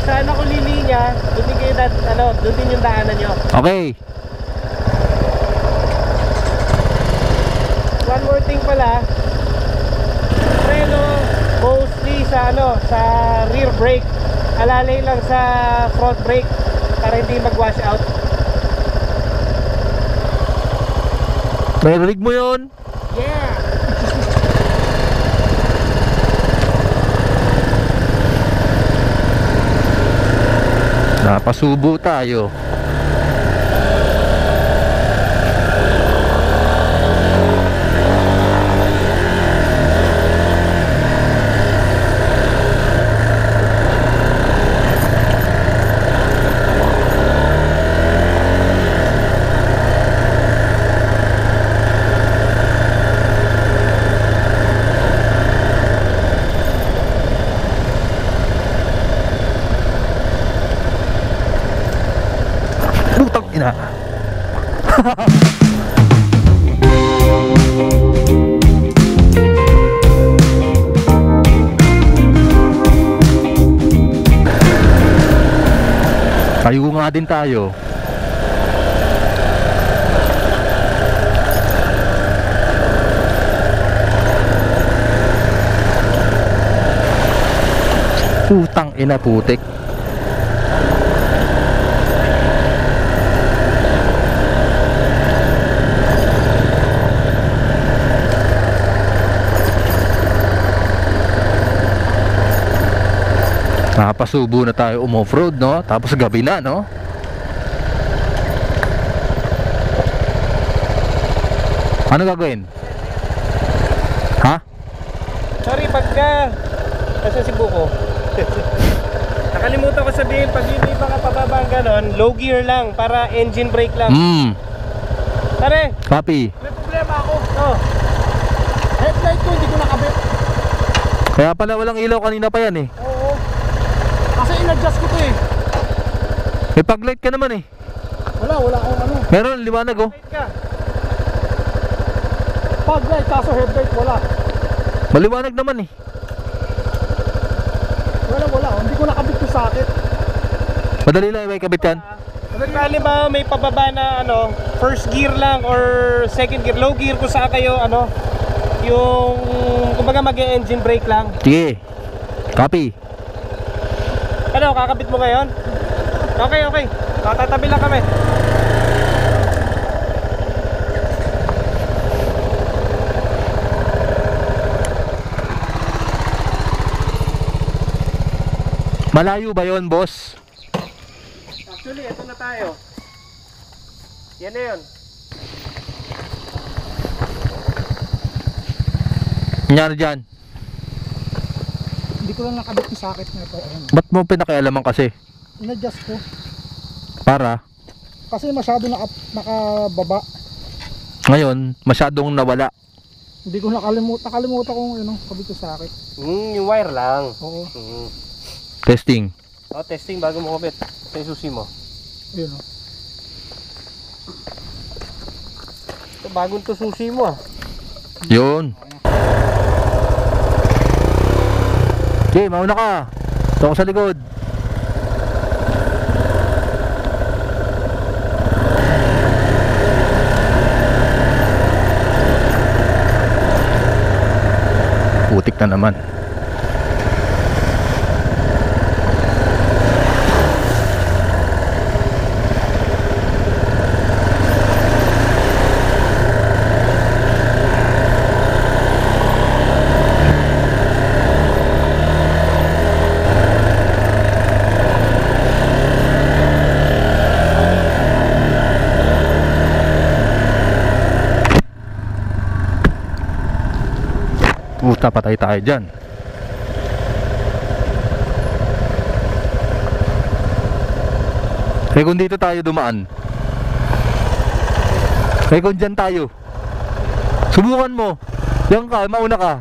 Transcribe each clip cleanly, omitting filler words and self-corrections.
saan ako lilinya, doon din kayo doon din yung daanan nyo. Okay. One more thing pala, preno mostly sa sa rear brake. Alalay lang sa front brake para hindi mag-wash out. Narinig mo yun? Yeah! Napasubo tayo. Putang ina. Tayo nga din tayo. Putang ina, putik. Nakapasubo na tayo off-road, no? Tapos gabi na, no? Ano gagawin? Ha? Sorry, pagka nasa Cebu ko. Nakalimutan ko sabihin, pag hindi pa kapababa ang ganon, low gear lang para engine brake lang. Tare, Copy. may problema ako. Oh. Headlight ko hindi ko nakabit. Kaya pala walang ilaw kanina pa yan eh. Oo. Kasi in-adjust ko to eh. May pag-light ka naman eh. Wala akong ano. Meron, liwanag oh. Light ka. Pag-light kaso headlight wala. Maliwanag naman eh. Wala. Hindi ko nakabit yung socket. Madali lang may kabit yan. Kali ba may pababa na first gear lang or second gear, low gear ko sa kayo yung kumbaga mag-engine brake lang. Sige. Copy. Kakabit mo ngayon? Okay. Tatatabi lang kami. Malayo ba yon, boss? Actually, ito na tayo. Yan na yun. Nangyari dyan? Hindi ko lang nakabit yung socket na ito. Ba't mo pinakialaman kasi? In-adjust ko. Para? Kasi masyado nakababa. Ngayon, masyadong nawala. Hindi ko nakalimutan kung kabit yung socket. Yung wire lang. Oo. Testing. Testing bago mo kabit. Ito yung susi mo. Yun Ito bagong to susi mo ah. Yun. Okay, mauna ka. Ito ako sa likod. Putik na naman. Puta, patay tayo dyan. Kaya kung dito tayo dumaan, kaya kung dyan tayo, subukan mo. Yan ka, mauna ka.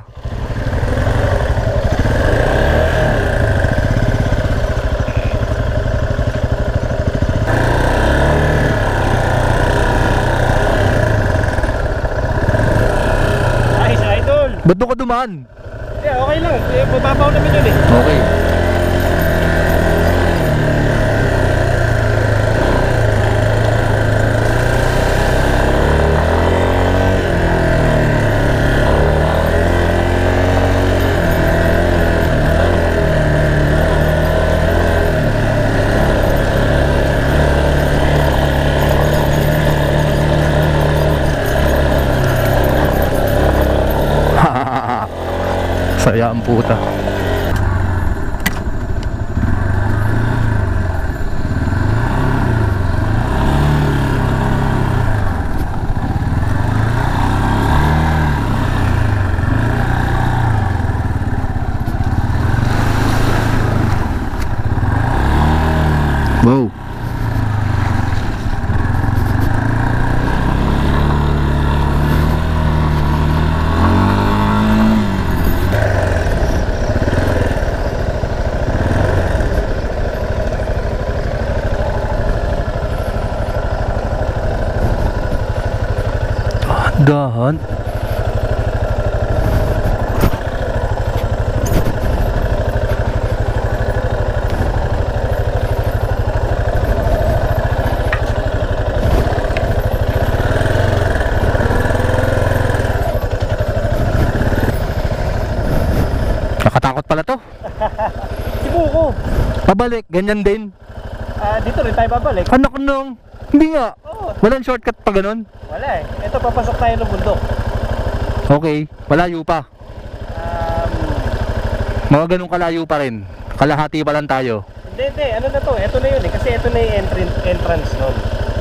Ba't doon ka dumaan? Yeah, okay lang. Bababaw naman yun eh. Okay. Saya ang puta. Wow. Dahan. Nakatakot pala to. Sibuko. Pabalik, ganyan din. Dito rin tayo babalik. Anak nung, hindi nga. Oo. Walang shortcut pa ganun. Wala eh. Ito, papasok tayo ng bundok. Okay, malayo pa. Mga ganun kalayo pa rin. Kalahati pa lang tayo. Hindi. Ano na to? Ito na yun eh. Kasi ito na yung entrance nun.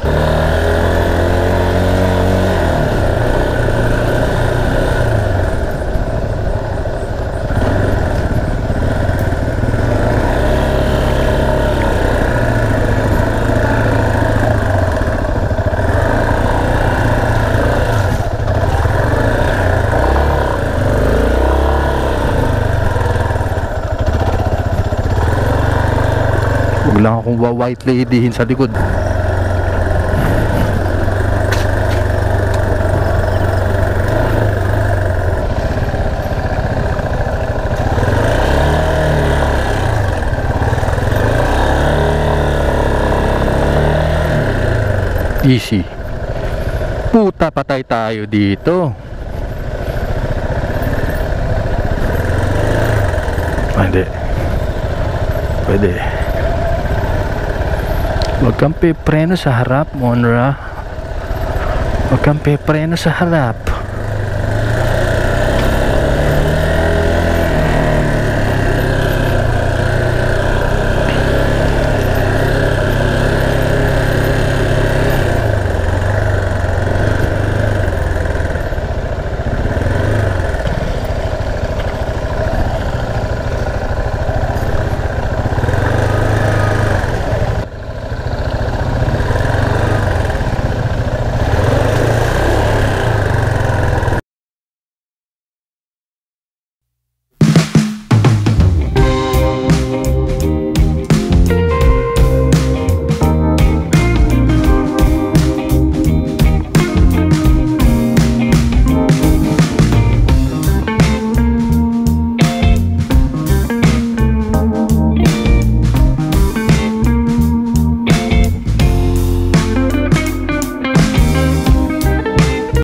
Huwag lang akong white ladyhin sa likod. Easy. Puta, patay tayo dito. Hindi. Pwede. Huwag kang pipreno sa harap, Monra. Huwag kang pipreno sa harap.